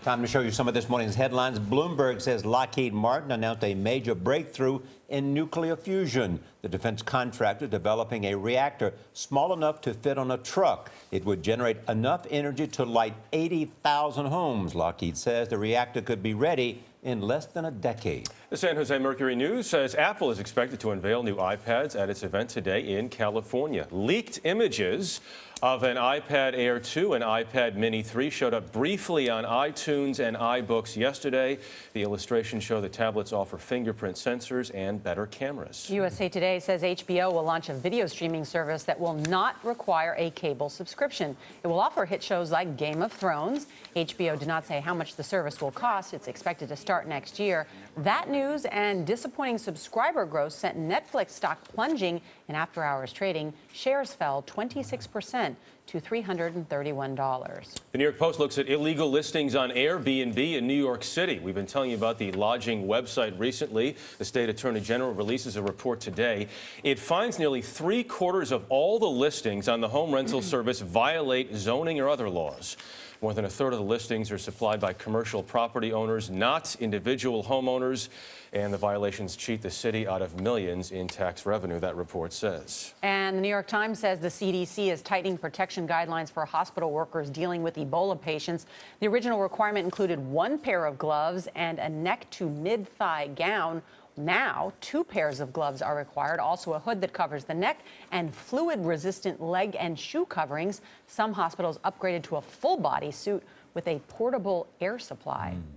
Time to show you some of this morning's headlines. Bloomberg says Lockheed Martin announced a major breakthrough in nuclear fusion. The defense contractor developing a reactor small enough to fit on a truck. It would generate enough energy to light 80,000 homes. Lockheed says the reactor could be ready in less than a decade. The San Jose Mercury News says Apple is expected to unveil new iPads at its event today in California. Leaked images of an iPad Air 2 and iPad Mini 3 showed up briefly on iTunes and iBooks yesterday. The illustrations show the tablets offer fingerprint sensors and better cameras. USA Today says HBO will launch a video streaming service that will not require a cable subscription. It will offer hit shows like Game of Thrones. HBO did not say how much the service will cost. It's expected to start next year. That news and disappointing subscriber growth sent Netflix stock plunging in after-hours trading. Shares fell 26% to $331. The New York Post looks at illegal listings on Airbnb in New York City. We've been telling you about the lodging website recently. The state attorney general releases a report today. It finds nearly 3/4 of all the listings on the home rental service violate zoning or other laws. More than 1/3 of the listings are supplied by commercial property owners, not individual homeowners. And the violations cheat the city out of millions in tax revenue, that report says. And the New York Times says the CDC is tightening protection guidelines for hospital workers dealing with Ebola patients. The original requirement included 1 pair of gloves and a neck to mid-thigh gown. Now, 2 pairs of gloves are required, also a hood that covers the neck, and fluid-resistant leg and shoe coverings. Some hospitals upgraded to a full-body suit with a portable air supply.